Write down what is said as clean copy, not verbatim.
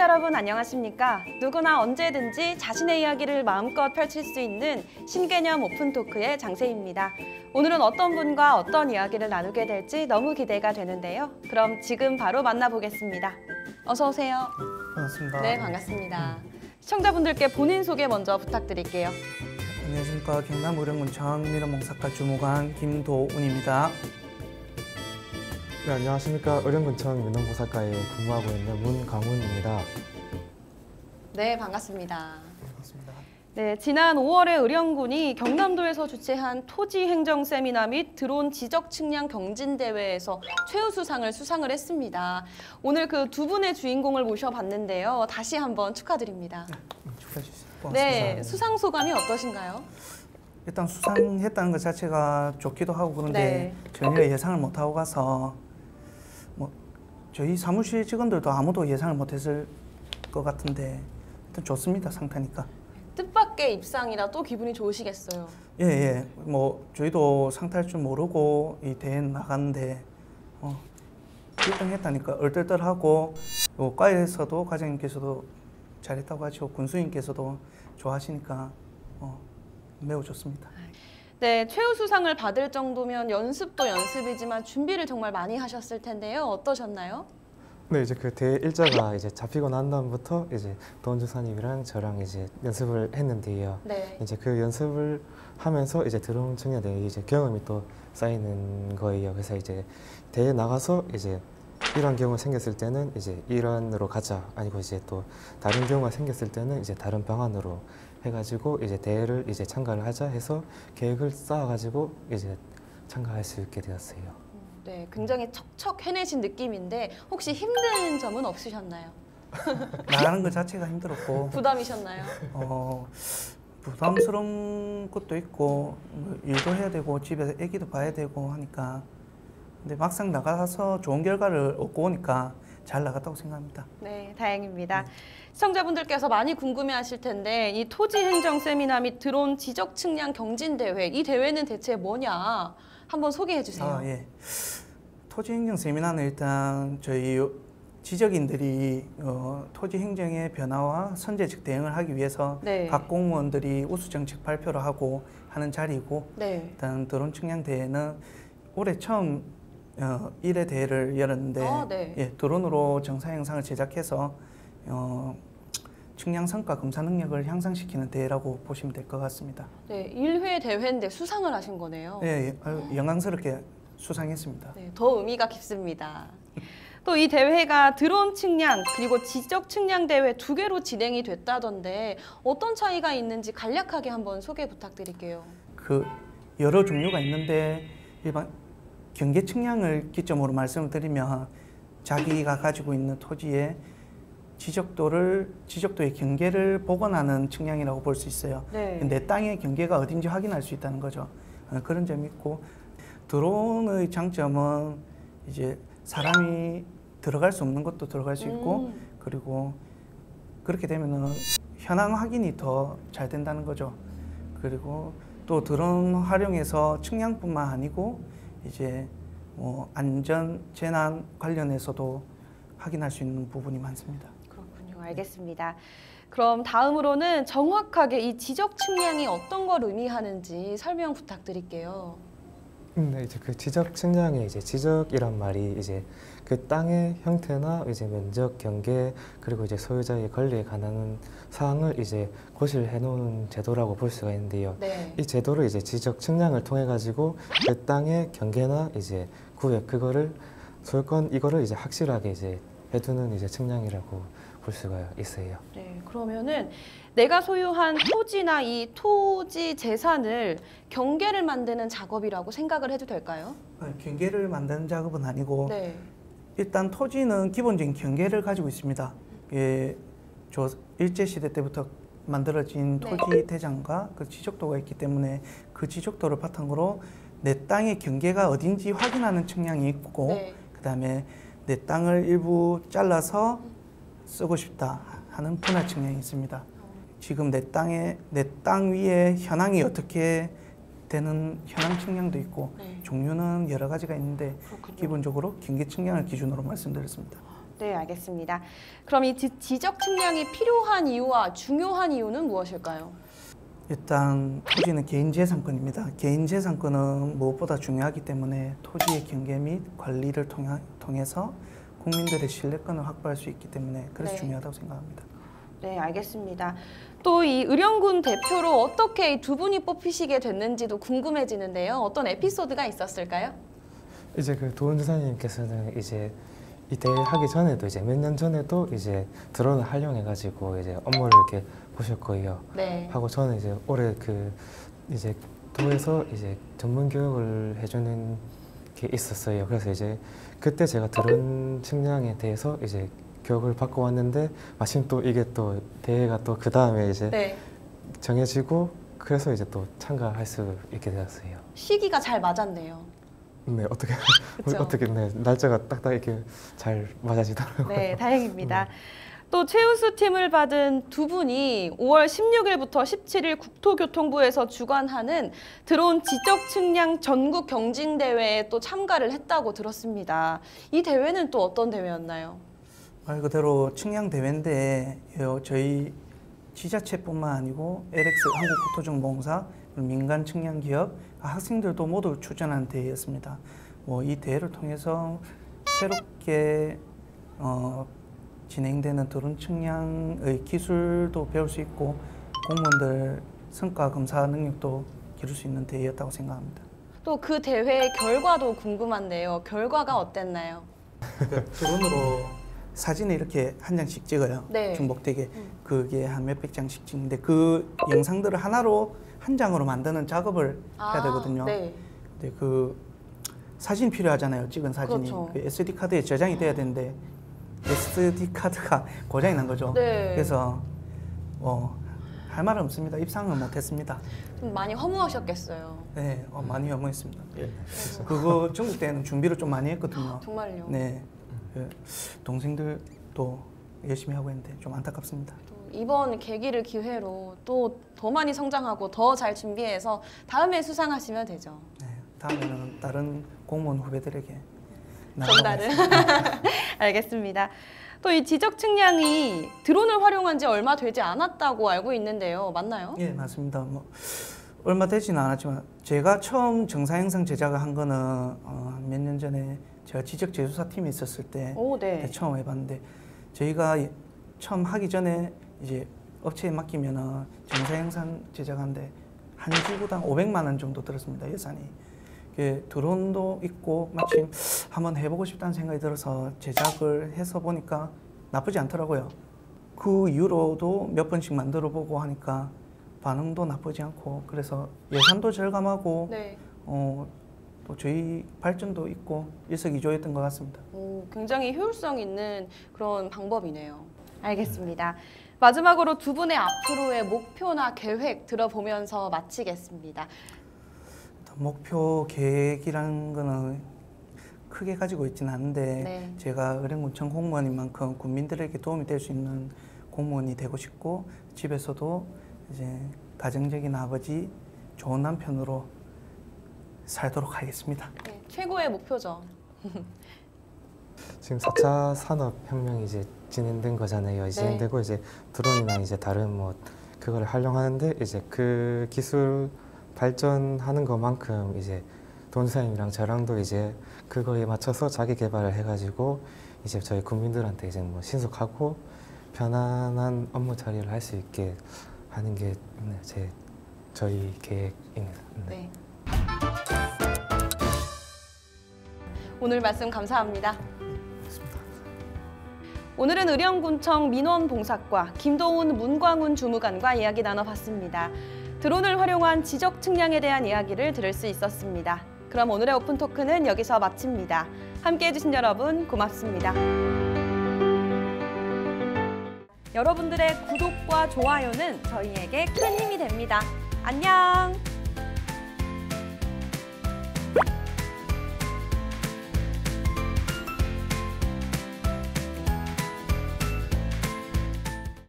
여러분 안녕하십니까? 누구나 언제든지 자신의 이야기를 마음껏 펼칠 수 있는 신개념 오픈토크의 장세희입니다. 오늘은 어떤 분과 어떤 이야기를 나누게 될지 너무 기대가 되는데요. 그럼 지금 바로 만나보겠습니다. 어서 오세요. 반갑습니다. 네, 반갑습니다. 시청자분들께 본인 소개 먼저 부탁드릴게요. 안녕하십니까. 경남 의령군청 민원봉사과 주무관 김도운입니다. 네, 안녕하십니까. 의령군청 민원봉사과에 근무하고 있는 문강훈입니다. 네, 반갑습니다. 반갑습니다. 네, 지난 5월에 의령군이 경남도에서 주최한 토지 행정 세미나 및 드론 지적 측량 경진 대회에서 최우수상을 수상을 했습니다. 오늘 그 두 분의 주인공을 모셔봤는데요. 다시 한번 축하드립니다. 축하해 주세요. 네, 수상 소감이 어떠신가요? 일단 수상했다는 것 자체가 좋기도 하고 그런데 전혀 예상을 못하고 가서 저희 사무실 직원들도 아무도 예상을 못했을 것 같은데 일단 좋습니다. 상타니까. 뜻밖의 입상이라 또 기분이 좋으시겠어요. 예. 저희도 상탈 줄 모르고 이 대회 나갔는데 1등 했다니까 얼떨떨하고 과에서도 과장님께서도 잘했다고 하시고 군수님께서도 좋아하시니까 매우 좋습니다. 네, 최우수상을 받을 정도면 연습도 연습이지만 준비를 정말 많이 하셨을 텐데요. 어떠셨나요? 네, 이제 그 대회 일자가 이제 잡히고 난 다음부터 이제 도원주사님이랑 저랑 이제 연습을 했는데요. 네. 이제 그 연습을 하면서 이제 드론 측량에 대해 이제 경험이 또 쌓이는 거예요. 그래서 이제 대회 나가서 이제 이런 경우가 생겼을 때는 이제 이런으로 가자, 아니고 이제 또 다른 경우가 생겼을 때는 이제 다른 방안으로 해가지고 이제 대회를 이제 참가를 하자 해서 계획을 쌓아가지고 이제 참가할 수 있게 되었어요. 네, 굉장히 척척 해내신 느낌인데 혹시 힘든 점은 없으셨나요? 나가는 것 자체가 힘들었고 부담이셨나요? 부담스러운 것도 있고 일도 해야 되고 집에서 애기도 봐야 되고 하니까 근데 막상 나가서 좋은 결과를 얻고 오니까 잘 나갔다고 생각합니다. 네, 다행입니다. 시청자분들께서 많이 궁금해하실 텐데 이 토지 행정 세미나 및 드론 지적 측량 경진 대회, 이 대회는 대체 뭐냐? 한번 소개해 주세요. 예. 토지 행정 세미나는 일단 저희 지적인들이 토지 행정의 변화와 선제적 대응을 하기 위해서 각 공무원들이 우수 정책 발표를 하고 하는 자리이고 일단 드론 측량 대회는 올해 처음 1회 대회를 열었는데 드론으로 정사 영상을 제작해서 측량 성과 검사 능력을 향상시키는 대회라고 보시면 될 것 같습니다. 네, 1회 대회인데 수상을 하신 거네요. 네, 영광스럽게 수상했습니다. 네, 더 의미가 깊습니다. 또 이 대회가 드론 측량 그리고 지적 측량 대회 두 개로 진행이 됐다던데 어떤 차이가 있는지 간략하게 한번 소개 부탁드릴게요. 여러 종류가 있는데 일반 경계 측량을 기점으로 말씀을 드리면 자기가 가지고 있는 토지의 지적도의 경계를 복원하는 측량이라고 볼 수 있어요. 내 땅의 경계가 어딘지 확인할 수 있다는 거죠. 그런 점이 있고 드론의 장점은 이제 사람이 들어갈 수 없는 것도 들어갈 수 있고 그리고 그렇게 되면은 현황 확인이 더 잘 된다는 거죠. 그리고 또 드론 활용해서 측량뿐만 아니고 이제 안전 재난 관련해서도 확인할 수 있는 부분이 많습니다. 그렇군요. 알겠습니다. 그럼 다음으로는 정확하게 이 지적 측량이 어떤 걸 의미하는지 설명 부탁드릴게요. 네, 이제 그 지적 측량의 이제 지적이란 말이 이제 그 땅의 형태나 이제 면적, 경계 그리고 이제 소유자의 권리에 관한 사항을 이제 고시를 해놓은 제도라고 볼 수가 있는데요. 이 제도를 이제 지적 측량을 통해 가지고 그 땅의 경계나 이제 구역 그거를 소유권 이거를 이제 확실하게 이제 해두는 이제 측량이라고 볼 수가 있어요. 네, 그러면은 내가 소유한 토지나 이 토지 재산을 경계를 만드는 작업이라고 생각을 해도 될까요? 경계를 만드는 작업은 아니고 일단 토지는 기본적인 경계를 가지고 있습니다. 일제시대 때부터 만들어진 토지 대장과 그 지적도가 있기 때문에 그 지적도를 바탕으로 내 땅의 경계가 어딘지 확인하는 측량이 있고 그다음에 내 땅을 일부 잘라서 쓰고 싶다 하는 분할 측량이 있습니다. 지금 내 땅 위에 현황이 어떻게 되는 현황 측량도 있고 종류는 여러 가지가 있는데 기본적으로 경계 측량을 기준으로 말씀드렸습니다. 네, 알겠습니다. 그럼 이 지적 측량이 필요한 이유와 중요한 이유는 무엇일까요? 일단 토지는 개인재산권입니다. 개인재산권은 무엇보다 중요하기 때문에 토지의 경계 및 관리를 통해서 국민들의 신뢰권을 확보할 수 있기 때문에 그래서 네. 중요하다고 생각합니다. 네, 알겠습니다. 또 이 의령군 대표로 어떻게 이 두 분이 뽑히시게 됐는지도 궁금해지는데요. 어떤 에피소드가 있었을까요? 이제 그 도원주사님께서는 이제 이 대회 하기 전에도 이제 몇 년 전에도 이제 드론을 활용해가지고 이제 업무를 이렇게 보실 거예요. 네. 하고 저는 이제 올해 그 이제 도에서 이제 전문 교육을 해주는 게 있었어요. 그래서 이제 그때 제가 드론 측량에 대해서 이제 교육을 받고 왔는데 마침 또 이게 또 대회가 또 그 다음에 이제 네. 정해지고 그래서 이제 또 참가할 수 있게 되었어요. 시기가 잘 맞았네요. 네 어떻게 그쵸? 어떻게 네 날짜가 딱딱 이렇게 잘 맞아지더라고요. 네, 다행입니다. 또 최우수 팀을 받은 두 분이 5월 16일부터 17일 국토교통부에서 주관하는 드론 지적 측량 전국 경진 대회에 또 참가를 했다고 들었습니다. 이 대회는 또 어떤 대회였나요? 말 그대로 측량 대회인데 저희 지자체뿐만 아니고 LX 한국국토정보공사 민간 측량 기업 학생들도 모두 출전한 대회였습니다. 이 대회를 통해서 새롭게 진행되는 드론 측량의 기술도 배울 수 있고 공무원들 성과 검사 능력도 기를 수 있는 대회였다고 생각합니다. 또 그 대회 결과도 궁금한데요. 결과가 어땠나요? 드론으로 사진을 이렇게 한 장씩 찍어요. 네. 중복되게. 그게 한 몇백 장씩 찍는데 그 영상들을 하나로 한 장으로 만드는 작업을 해야 되거든요. 네. 근데 그 사진 필요하잖아요. 찍은 사진이. 그렇죠. 그 SD 카드에 저장이 돼야 되는데 SD 카드가 고장이 난 거죠. 네. 그래서 할 말은 없습니다. 입상은 못했습니다. 좀 많이 허무하셨겠어요. 네, 많이 허무했습니다. 그거 전국 대회는 준비를 좀 많이 했거든요. 정말요. 네, 동생들도 열심히 하고 있는데 좀 안타깝습니다. 또 이번 계기를 기회로 또 더 많이 성장하고 더 잘 준비해서 다음에 수상하시면 되죠. 네, 다음에는 다른 공무원 후배들에게 전달을. 알겠습니다. 또 이 지적 측량이 드론을 활용한 지 얼마 되지 않았다고 알고 있는데요. 맞나요? 예, 맞습니다. 얼마 되지는 않았지만 제가 처음 정사영상 제작을 한 거는 몇 년 전에 제가 지적 재수사 팀에 있었을 때 오, 네. 처음 해봤는데 저희가 처음 하기 전에 이제 업체에 맡기면은 정사영상 제작하는데 한 지구당 500만 원 정도 들었습니다. 예산이. 드론도 있고 마침 한번 해보고 싶다는 생각이 들어서 제작을 해서 보니까 나쁘지 않더라고요. 그 이후로도 몇 번씩 만들어보고 하니까 반응도 나쁘지 않고 그래서 예산도 절감하고 네. 또 저희 발전도 있고 일석이조였던 것 같습니다. 오, 굉장히 효율성 있는 그런 방법이네요. 알겠습니다. 마지막으로 두 분의 앞으로의 목표나 계획 들어보면서 마치겠습니다. 목표 계획이라는 거는 크게 가지고 있지는 않은데 네. 제가 의령군청 공무원인 만큼 국민들에게 도움이 될 수 있는 공무원이 되고 싶고 집에서도 이제 가정적인 아버지, 좋은 남편으로 살도록 하겠습니다. 네, 최고의 목표죠. 지금 4차 산업혁명이 이제 진행된 거잖아요. 진행되고 이제 드론이나 이제 다른 뭐 그걸 활용하는데 이제 그 기술 발전하는 것만큼 이제 돈사님이랑 저랑도 이제 그거에 맞춰서 자기 개발을 해가지고 이제 저희 국민들한테 이제 뭐 신속하고 편안한 업무 처리를 할 수 있게 하는 게 저희 계획입니다. 네. 오늘 말씀 감사합니다. 오늘은 의령군청 민원봉사과 김도훈 문광훈 주무관과 이야기 나눠봤습니다. 드론을 활용한 지적 측량에 대한 이야기를 들을 수 있었습니다. 그럼 오늘의 오픈토크는 여기서 마칩니다. 함께해 주신 여러분 고맙습니다. 여러분들의 구독과 좋아요는 저희에게 큰 힘이 됩니다. 안녕!